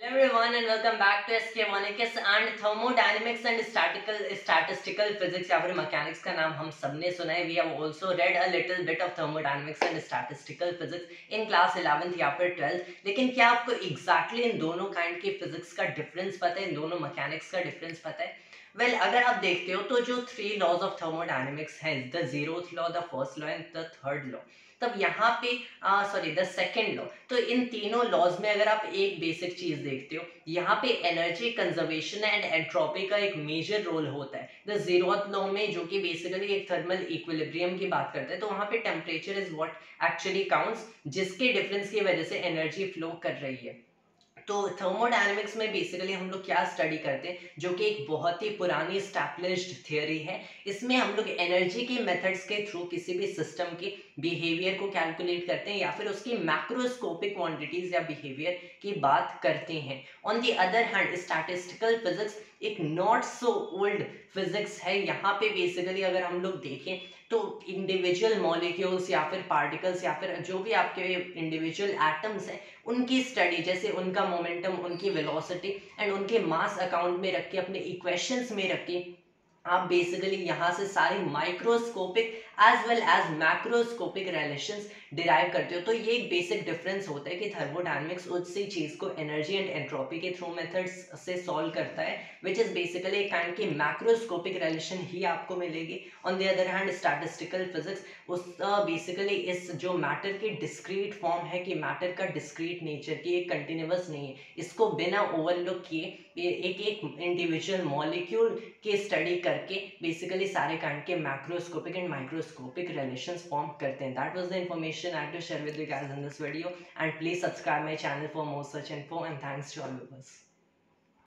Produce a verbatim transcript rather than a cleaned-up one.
Hello everyone and welcome back to S K Monicus and thermodynamics and statistical statistical physics या फिर mechanics का नाम हम सबने सुना है. We have also read a little bit of thermodynamics and statistical physics in class eleventh या फिर twelfth. लेकिन क्या आपको exactly इन दोनों kind की physics का difference पता है, इन दोनों mechanics का difference पता है? Well, अगर आप देखते हो तो जो three laws of thermodynamics हैं, the zeroth law, the first law and the third law, तब यहाँ पे सॉरी द सेकेंड लॉ, तो इन तीनों लॉज में अगर आप एक बेसिक चीज देखते हो, यहाँ पे एनर्जी कंजर्वेशन एंड एंट्रोपी का एक मेजर रोल होता है. द जीरोथ लॉ में, जो कि बेसिकली एक थर्मल इक्विलिब्रियम की बात करता है, तो वहां पे temperature is what actually counts, जिसके डिफरेंस की वजह से एनर्जी फ्लो कर रही है. तो थर्मोडायनेमिक्स में बेसिकली हम लोग क्या स्टडी करते हैं, जो कि एक बहुत ही पुरानी स्टैब्लिश्ड थियोरी है. इसमें हम लोग एनर्जी के मेथड्स के थ्रू किसी भी सिस्टम के बिहेवियर को कैलकुलेट करते हैं या फिर उसकी मैक्रोस्कोपिक क्वांटिटीज या बिहेवियर की बात करते हैं. On the other hand statistical physics एक नॉट सो ओल्ड फिजिक्स है. यहाँ पे बेसिकली अगर हम लोग देखें तो इंडिविजुअल मॉलिक्यूल्स या फिर पार्टिकल्स या फिर जो भी आपके इंडिविजुअल एटम्स हैं, उनकी स्टडी, जैसे उनका मोमेंटम, उनकी वेलोसिटी एंड उनके मास अकाउंट में रख के, अपने इक्वेशंस में रख के, आप बेसिकली यहाँ से सारी microscopic as well as macroscopic relations derive करते हो. तो ये एक बेसिक डिफरेंस होता है कि थर्मोडायनेमिक्स उसी चीज को एनर्जी एंड एंट्रोपी के थ्रू मेथड्स से सॉल्व करता है, विच इज बेसिकली एक काइंड की मैक्रोस्कोपिक रिलेशन ही आपको मिलेगी. On the other hand statistical physics उस बेसिकली uh, इस जो मैटर की डिस्क्रीट फॉर्म है, कि मैटर का डिस्क्रीट नेचर की एक कंटिन्यूअस नहीं है, इसको बिना ओवरलुक किए एक एक इंडिविजुअल मॉलिक्यूल की स्टडी करके बेसिकली सारे काइंड के macroscopic and microscopic relations form करते हैं. That was the information I had to share with you guys in this video, and please subscribe my channel for more such info, and thanks to all viewers.